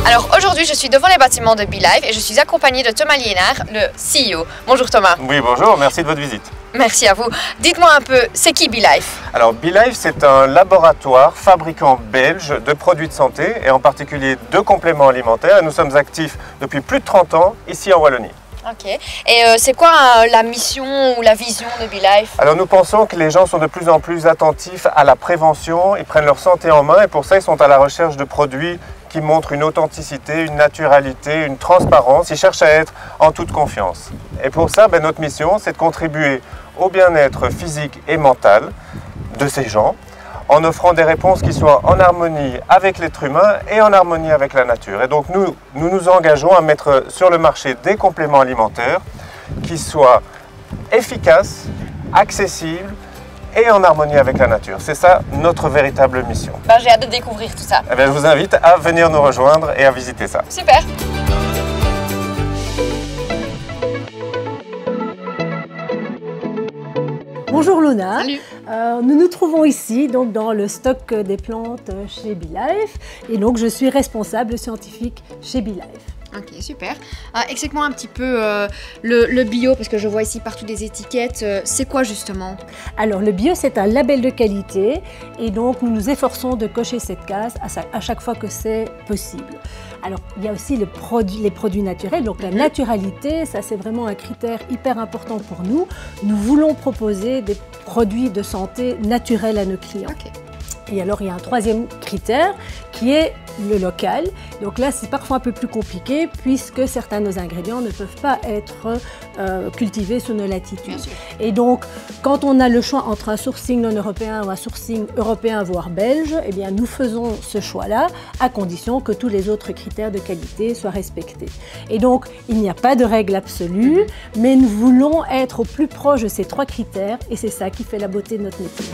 Alors aujourd'hui, je suis devant les bâtiments de BeLife et je suis accompagnée de Thomas Liénard, le CEO. Bonjour Thomas. Oui, bonjour, merci de votre visite. Merci à vous. Dites-moi un peu, c'est qui BeLife? Alors BeLife, c'est un laboratoire fabricant belge de produits de santé et en particulier de compléments alimentaires. Nous sommes actifs depuis plus de 30 ans ici en Wallonie. Ok. Et c'est quoi la mission ou la vision de BeLife? Alors nous pensons que les gens sont de plus en plus attentifs à la prévention, ils prennent leur santé en main et pour ça ils sont à la recherche de produits qui montrent une authenticité, une naturalité, une transparence. Ils cherchent à être en toute confiance. Et pour ça, notre mission, c'est de contribuer au bien-être physique et mental de ces gens en offrant des réponses qui soient en harmonie avec l'être humain et en harmonie avec la nature. Et donc nous nous engageons à mettre sur le marché des compléments alimentaires qui soient efficaces, accessibles et en harmonie avec la nature. C'est ça notre véritable mission. J'ai hâte de découvrir tout ça. Je vous invite à venir nous rejoindre et à visiter ça. Super. Bonjour Luna. Salut. Nous nous trouvons ici donc dans le stock des plantes chez BeLife et donc je suis responsable scientifique chez BeLife. Ok, super. Explique-moi un petit peu le bio, parce que je vois ici partout des étiquettes. C'est quoi justement? Alors le bio c'est un label de qualité et donc nous nous efforçons de cocher cette case à chaque fois que c'est possible. Alors il y a aussi les produits naturels, donc la naturalité, ça c'est vraiment un critère hyper important pour nous. Nous voulons proposer des produits de santé naturels à nos clients. Ok. Et alors, il y a un troisième critère qui est le local. Donc là, c'est parfois un peu plus compliqué puisque certains de nos ingrédients ne peuvent pas être cultivés sous nos latitudes. Bien sûr. Et donc, quand on a le choix entre un sourcing non européen ou un sourcing européen, voire belge, eh bien, nous faisons ce choix-là à condition que tous les autres critères de qualité soient respectés. Et donc, il n'y a pas de règle absolue, mais nous voulons être au plus proche de ces trois critères et c'est ça qui fait la beauté de notre métier.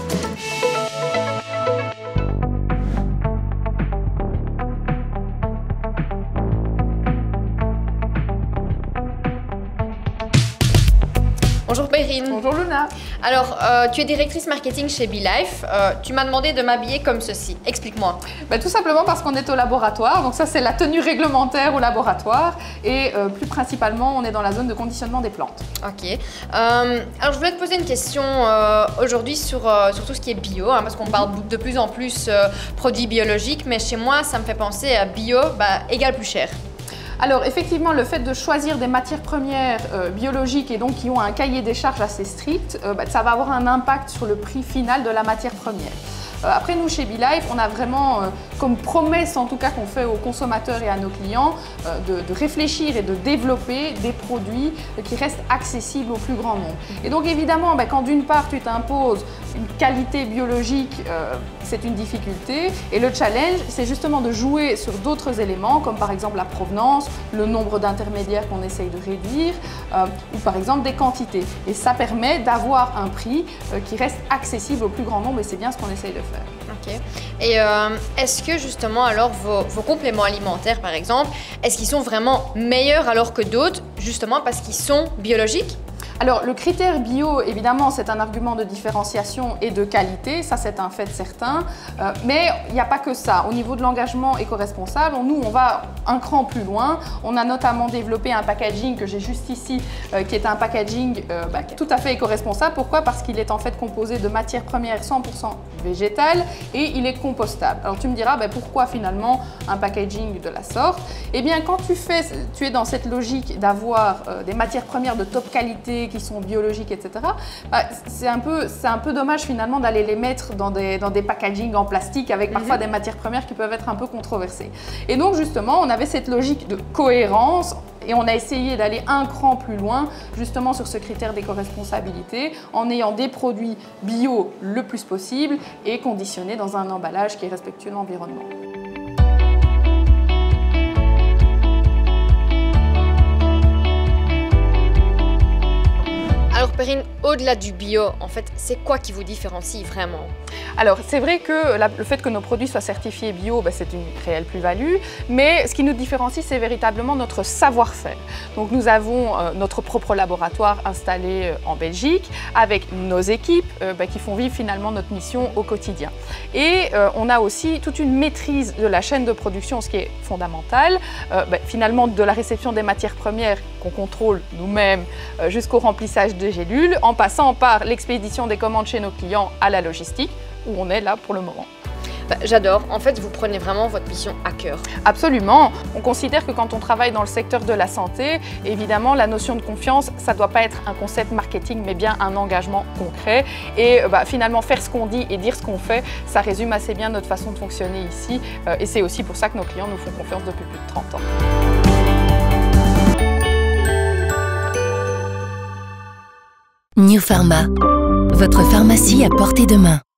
Bonjour Perrine. Bonjour Luna. Alors, tu es directrice marketing chez BeLife. Tu m'as demandé de m'habiller comme ceci. Explique-moi. Tout simplement parce qu'on est au laboratoire. Donc ça, c'est la tenue réglementaire au laboratoire. Et plus principalement, on est dans la zone de conditionnement des plantes. Ok. Alors, je voulais te poser une question aujourd'hui sur tout ce qui est bio, parce qu'on parle de plus en plus produits biologiques. Mais chez moi, ça me fait penser à bio égale plus cher. Alors effectivement, le fait de choisir des matières premières biologiques et donc qui ont un cahier des charges assez strict, ça va avoir un impact sur le prix final de la matière première. Après, nous, chez BeLife, on a vraiment comme promesse, en tout cas, qu'on fait aux consommateurs et à nos clients, de réfléchir et de développer des produits qui restent accessibles au plus grand nombre. Et donc, évidemment, quand d'une part, tu t'imposes une qualité biologique, c'est une difficulté. Et le challenge, c'est justement de jouer sur d'autres éléments, comme par exemple la provenance, le nombre d'intermédiaires qu'on essaye de réduire, ou par exemple des quantités. Et ça permet d'avoir un prix qui reste accessible au plus grand nombre, et c'est bien ce qu'on essaye de faire. Ok. Et est-ce que justement alors vos compléments alimentaires par exemple, est-ce qu'ils sont vraiment meilleurs alors que d'autres justement parce qu'ils sont biologiques? Alors le critère bio, évidemment, c'est un argument de différenciation et de qualité, ça c'est un fait certain, mais il n'y a pas que ça. Au niveau de l'engagement éco-responsable, nous on va un cran plus loin. On a notamment développé un packaging que j'ai juste ici, qui est un packaging tout à fait éco-responsable. Pourquoi? Parce qu'il est en fait composé de matières premières 100% végétales et il est compostable. Alors tu me diras, pourquoi finalement un packaging de la sorte? Eh bien quand tu es dans cette logique d'avoir des matières premières de top qualité, qui sont biologiques, etc., c'est un peu dommage finalement d'aller les mettre dans des packagings en plastique avec parfois des matières premières qui peuvent être un peu controversées. Et donc justement, on avait cette logique de cohérence et on a essayé d'aller un cran plus loin justement sur ce critère d'éco-responsabilité en ayant des produits bio le plus possible et conditionnés dans un emballage qui est respectueux de l'environnement. Alors Perrine, au-delà du bio, en fait, c'est quoi qui vous différencie vraiment? Alors, c'est vrai que le fait que nos produits soient certifiés bio, c'est une réelle plus-value, mais ce qui nous différencie, c'est véritablement notre savoir-faire. Donc, nous avons notre propre laboratoire installé en Belgique, avec nos équipes qui font vivre finalement notre mission au quotidien. Et on a aussi toute une maîtrise de la chaîne de production, ce qui est fondamental, finalement de la réception des matières premières qu'on contrôle nous-mêmes jusqu'au remplissage de gélules, en passant par l'expédition des commandes chez nos clients à la logistique, où on est là pour le moment. J'adore. En fait, vous prenez vraiment votre mission à cœur. Absolument. On considère que quand on travaille dans le secteur de la santé, évidemment, la notion de confiance, ça ne doit pas être un concept marketing, mais bien un engagement concret. Et finalement, faire ce qu'on dit et dire ce qu'on fait, ça résume assez bien notre façon de fonctionner ici. Et c'est aussi pour ça que nos clients nous font confiance depuis plus de 30 ans. New Pharma, votre pharmacie à portée de main.